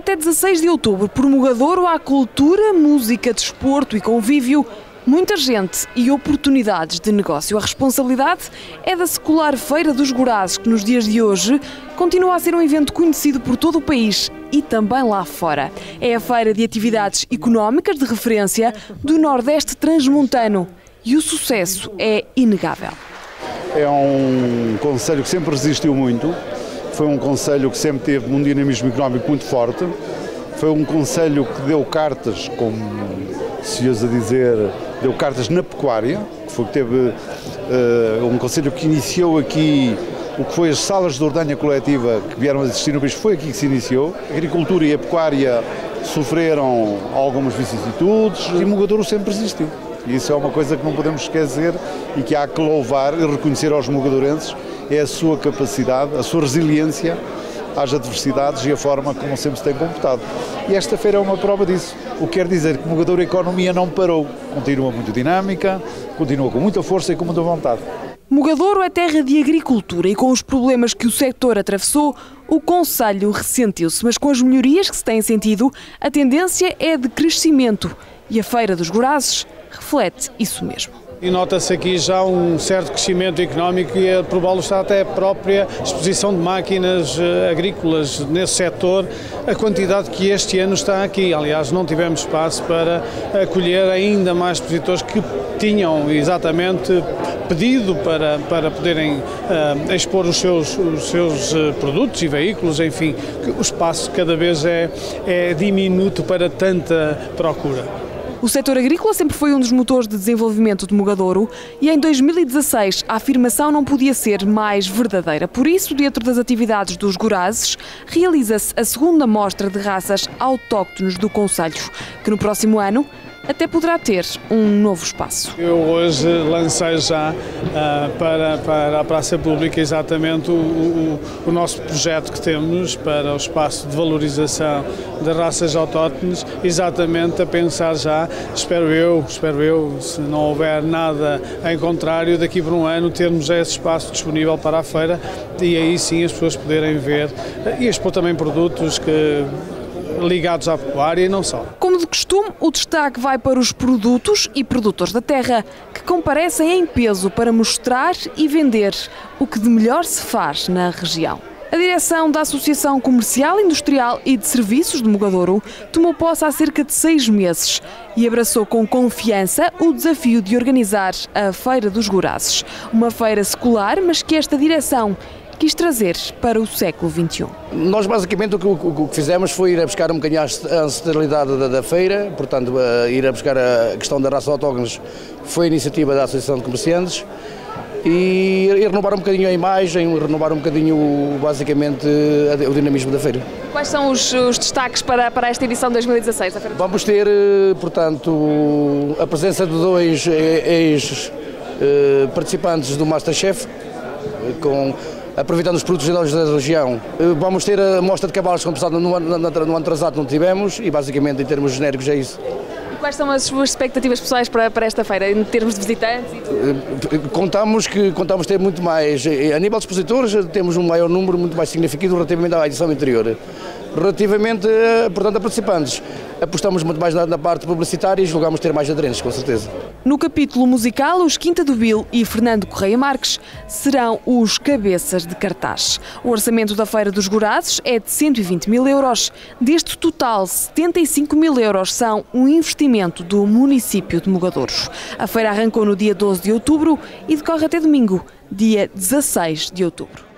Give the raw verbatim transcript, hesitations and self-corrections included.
até dezasseis de outubro, por Mogadouro há cultura, música, desporto e convívio, muita gente e oportunidades de negócio. A responsabilidade é da secular Feira dos Gorazes, que nos dias de hoje continua a ser um evento conhecido por todo o país e também lá fora. É a feira de atividades económicas de referência do Nordeste transmontano e o sucesso é inegável. É um concelho que sempre resistiu muito, foi um concelho que sempre teve um dinamismo económico muito forte, foi um concelho que deu cartas, como se usa dizer, deu cartas na pecuária, que foi que teve uh, um concelho que iniciou aqui o que foi as salas de ordenha coletiva que vieram a existir no país, foi aqui que se iniciou. A agricultura e a pecuária sofreram algumas vicissitudes e Mogadouro sempre resistiu. E isso é uma coisa que não podemos esquecer e que há que louvar e reconhecer aos mogadourenses, é a sua capacidade, a sua resiliência às adversidades e a forma como sempre se tem comportado. E esta feira é uma prova disso. O que quer dizer que Mogadouro a economia não parou, continua muito dinâmica, continua com muita força e com muita vontade. Mogadouro é terra de agricultura e com os problemas que o sector atravessou, o concelho ressentiu-se, mas com as melhorias que se têm sentido, a tendência é de crescimento e a Feira dos Gorazes reflete isso mesmo. E nota-se aqui já um certo crescimento económico e a prová-lo está até a própria exposição de máquinas agrícolas nesse setor, a quantidade que este ano está aqui. Aliás, não tivemos espaço para acolher ainda mais expositores que tinham exatamente pedido para, para poderem uh, expor os seus, os seus uh, produtos e veículos, enfim, que o espaço cada vez é, é diminuto para tanta procura. O setor agrícola sempre foi um dos motores de desenvolvimento de Mogadouro e em dois mil e dezasseis a afirmação não podia ser mais verdadeira. Por isso, dentro das atividades dos Gorazes, realiza-se a segunda mostra de raças autóctones do concelho, que no próximo ano até poderá ter um novo espaço. Eu hoje lancei já uh, para, para a Praça Pública exatamente o, o, o nosso projeto que temos para o espaço de valorização de raças autóctones, exatamente a pensar já, espero eu, espero eu, se não houver nada em contrário, daqui por um ano termos esse espaço disponível para a feira e aí sim as pessoas poderem ver e expor também produtos que ligados à pecuária e não só. Como de costume, o destaque vai para os produtos e produtores da terra, que comparecem em peso para mostrar e vender o que de melhor se faz na região. A direção da Associação Comercial, Industrial e de Serviços de Mogadouro tomou posse há cerca de seis meses e abraçou com confiança o desafio de organizar a Feira dos Gorazes. Uma feira secular, mas que esta direção quis trazer para o século vinte e um. Nós basicamente o que, o que fizemos foi ir a buscar um bocadinho a ancestralidade da, da feira, portanto a ir a buscar a questão das raças autóctones foi a iniciativa da Associação de Comerciantes e, e renovar um bocadinho a imagem, renovar um bocadinho basicamente o dinamismo da feira. Quais são os, os destaques para, para esta edição de dois mil e dezasseis? A feira? Vamos ter, portanto, a presença de dois ex-participantes do Masterchef, com aproveitando os produtos da região. Vamos ter a mostra de cavalos como no, no, no ano atrasado não tivemos e basicamente em termos genéricos é isso. E quais são as suas expectativas pessoais para, para esta feira, em termos de visitantes? E tudo? Contamos que contamos ter muito mais, a nível de expositores temos um maior número, muito mais significativo relativamente à edição anterior. Relativamente, portanto, a participantes, apostamos muito mais na, na parte publicitária e julgamos ter mais aderentes, com certeza. No capítulo musical, os Quinta do Vil e Fernando Correia Marques serão os cabeças de cartaz. O orçamento da Feira dos Gorazes é de cento e vinte mil euros. Deste total, setenta e cinco mil euros são um investimento do município de Mogadouro. A feira arrancou no dia doze de outubro e decorre até domingo, dia dezasseis de outubro.